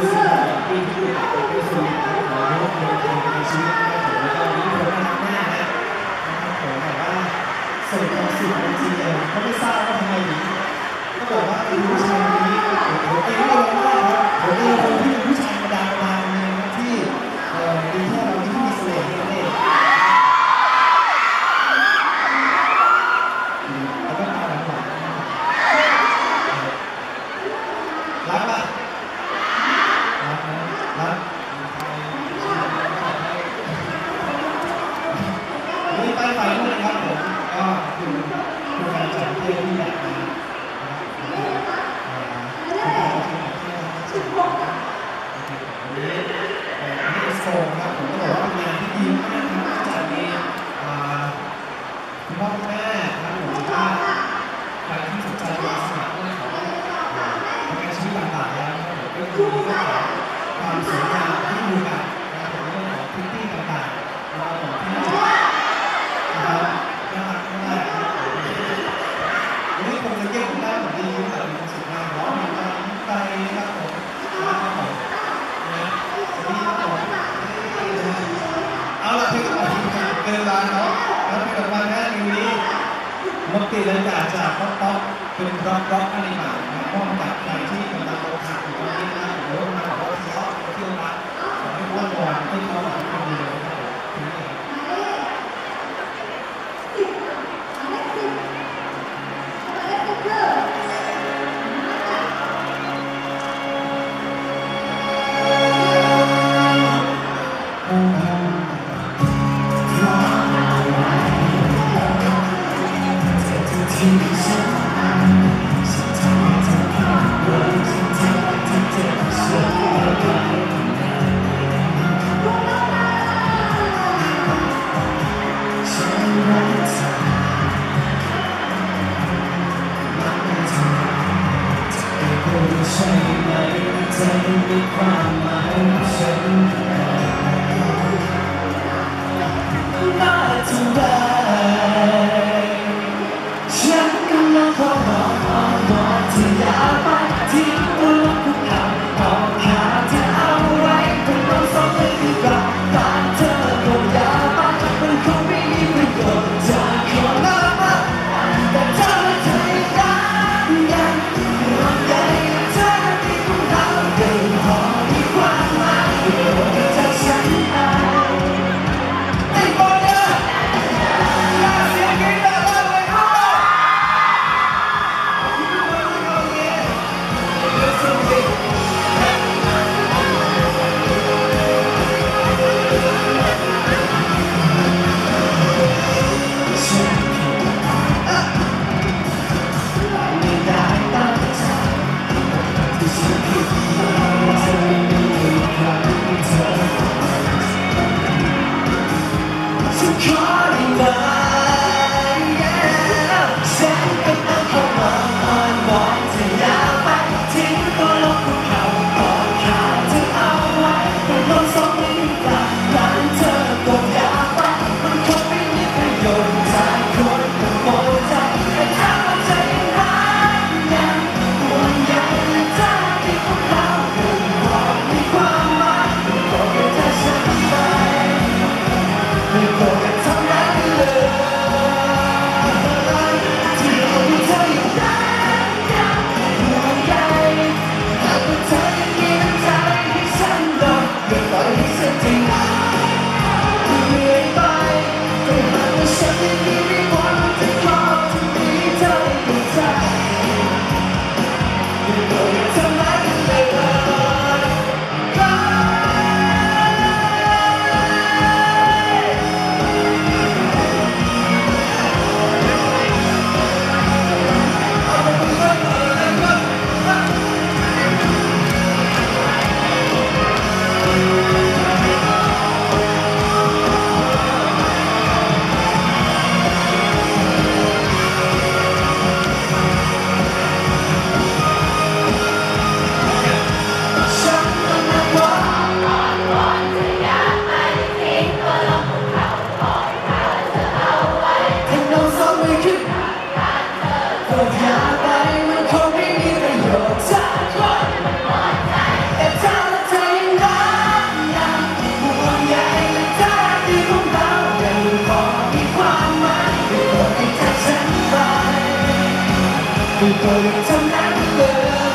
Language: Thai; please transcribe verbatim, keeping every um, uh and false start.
รู้สึกว่าปีที่เป็นส่วนหนึ่งของโลกในชีวิตของเราแล้วก็มีคนน่ารักมากนะนะครับผมแบบว่าส่งความสุขจริงๆเลยก็ไม่ทราบว่าทำไมถึงก็บอกว่าเป็นผู้ชายคนนี้ผมเองก็เลยว่าผมเองคนที่เป็นผู้ชายธรรมดาธรรมดาคนนึงที่เอ่อมีแค่เราที่มีเสน่ห์นั่นเองแล้วก็ตาหวานรักป่ะรักนะรักวันนี้ไปไปด้วยนะครับผมก็คือคือการจัดเที่ยวที่อยากมาโฟมครับผมก็บอกว่าเป็นงานที่ดีมากนะครับจัดมีคุณพ่อคุณแม่นะครับผมว่าใครที่สนใจมาสมัครเรื่องของประกันชีวิตต่างๆแล้วนะครับผมก็คือเรื่องของความสวยงามที่ดูกันนะครับผมเรื่องของพื้นที่ต่างๆนะครับผมที่นะครับน่ารักมากนะครับผมวันนี้ผมจะเก็บได้ผมดีแต่มีความสุขมากร้องเพลงกันไปนะครับผมนะครับผมนะวันนี้ครับผมเอาละเพลงต่อไปเกินเวลาเนาะแล้วเพลงต่อไปแค่เพลงนี้มันเปลี่ยนบรรยากาศจากป๊อปป๊อปเป็นร็อกร็อกอะไรมานะครับมอบกับใครที่กำลังอกหักอยู่ตอนนี้นะครับหรือว่ามาบอกว่าทะเลาะเที่ยวรักขอให้อ้อนวอนให้เขาแบบคนดีเลยนะครับผมนี่ครับใช่ไหมใจมีความหมายฉันน่าจะได้ฉันกำลังขอร้องอ้อนวอนที่อย่าไปทิ้งบนโลกภูเขาขอขาที่เอาไว้คงต้องสองไม่ดีกว่าตามเธอคงอย่าไปมันคงไม่มีประโยชน์จากคนน่ารักแต่เธอไม่เคยรักยังห่วงใยเธอที่พวกเราเดินพอมีความหมายจากฉันไปไอ้บอลเนี่ยอยากเสียงกินแต่ละเลยครับเำนั้นเดิม